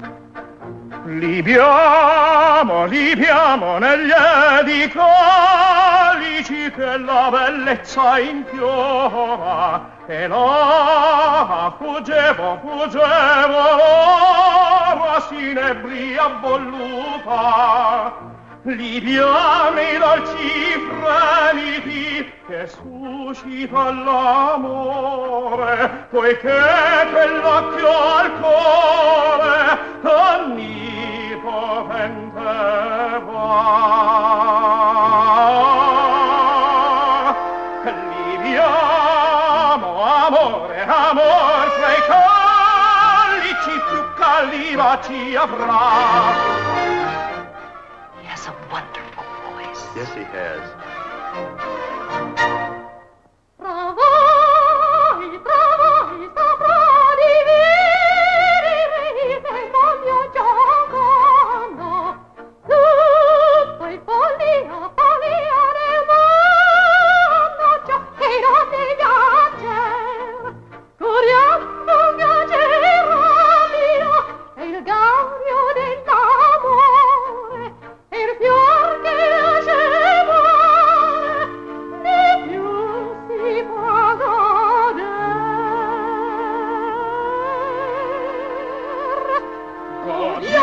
Libiamo negli edicolici che la bellezza infiora e là fuggevo l'ora sinebria voluta. Libiamo i dolci fremiti che suscita l'amore, poiché quell'occhio al cuore onnipotente va. Libiamo, amore, amor, fra i calici più calivaci avrà. A wonderful voice. Yes, he has. Trovai, saprà dividere il mondo giocando. Tutto è follia del mondo, ciò che non ti piace. Curiamo un piacere rapido e il gaudio dell'amore. Il fior che nasce muore, né più si può godere.